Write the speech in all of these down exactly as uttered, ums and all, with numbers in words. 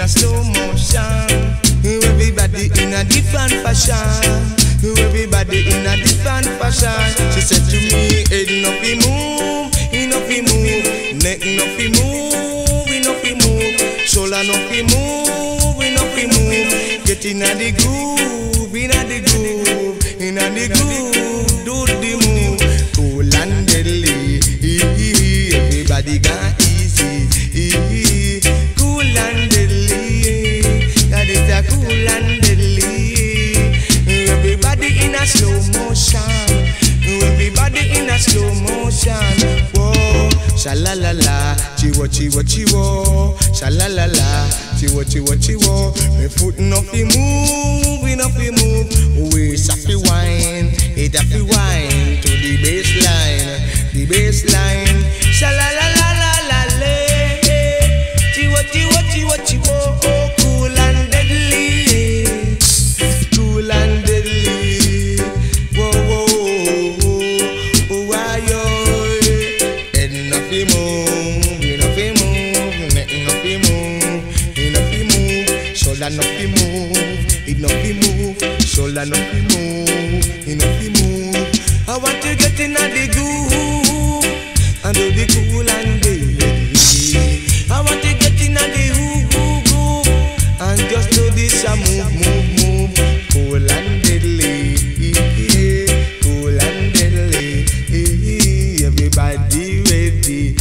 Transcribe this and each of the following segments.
a slow motion. Everybody in a different fashion. Everybody in a different fashion. She said to me, head no fi move, no fi move, neck no fi move, no fi move, shoulder no fi move, no fi move. Get in a the groove, in a the groove, in a the groove, do the move, cool and deadly. Everybody got easy, cool and deadly. That is a cool and deadly. Everybody in a slow motion. Everybody in a slow motion. Whoa, shalalala, chiwo chiwo chiwo, shalalala, chiwo chiwo chiwo. Me foot no fi move, we no fi move. We sappy wine, it a fi wine to the baseline, the baseline. Shalalala la la le, chiwo chiwo chiwo chiwo. Oh, cool and deadly, cool and deadly. Whoa whoa whoa, oh why yo? Head no fi move, you no fi move, neck no fi move, you no fi move, shoulder no fi move, it no fi move, shoulder no fi move, you no fi move. I want to get in a the groove and do the cool and deadly. I want to get in a the groove and just do this a move, move, move, cool and deadly, cool and deadly. Everybody ready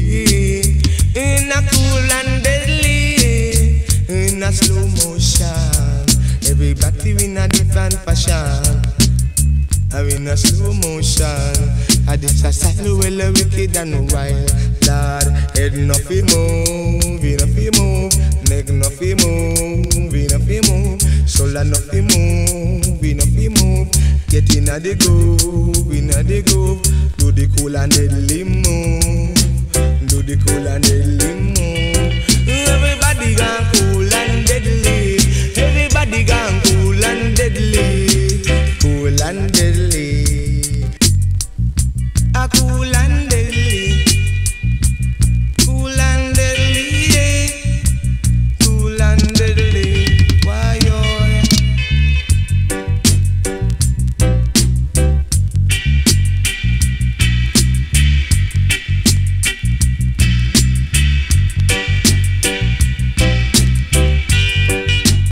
in a cool and deadly, in a slow motion. Everybody in a different fashion. I'm in a slow motion. I this a style well wicked and wild. Lord, head no fi move, no fi move, neck no fi move, no fi move, shoulder no fi move, no fi move. Get in a the groove, in a the groove, do the cool and deadly.